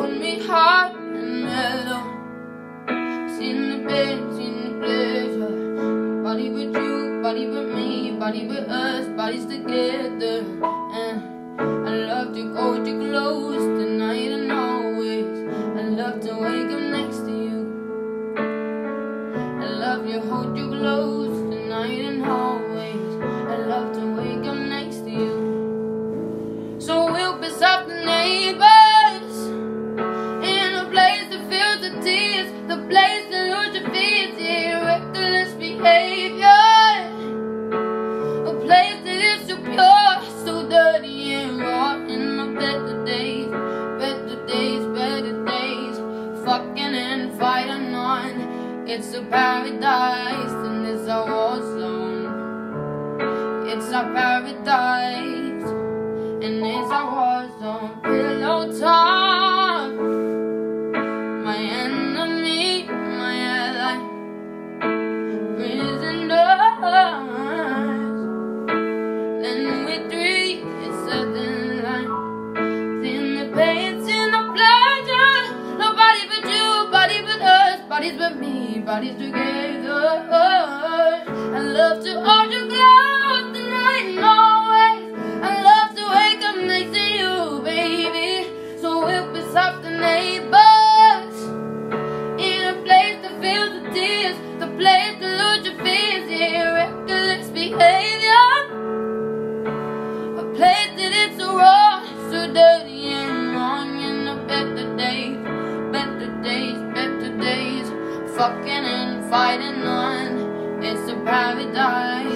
hold me hard and mellow. Seen the pain, seen the pleasure. Body with you, body with me, body with us, bodies together. And I love to hold you close tonight and always. I love to wake up next to you. I love to hold you close tonight and always. I love to wake up next to you. So we'll be soft neighbors in a place that feels the tears, the place that lose your fears, yeah, reckless behavior, a place that is so pure, so dirty and raw. In the better days, better days, better days, fucking and fighting on. It's a paradise and it's a war zone. It's a paradise and it's a war zone. Pillow talk, my enemy, my ally, prisoners. Then we three, it's certain line. In the pain, in the pleasure. Nobody but you, body but us, bodies but me, bodies together. I love to hold you close tonight and always. I love to wake up next to you, baby. So we'll be soft neighbors in a place that feels the tears, the place to lose your fears, yeah, reckless behavior, a place that is so raw, so dirty and wrong. In the better days, better days, better days, fucking and fighting on. It's a paradise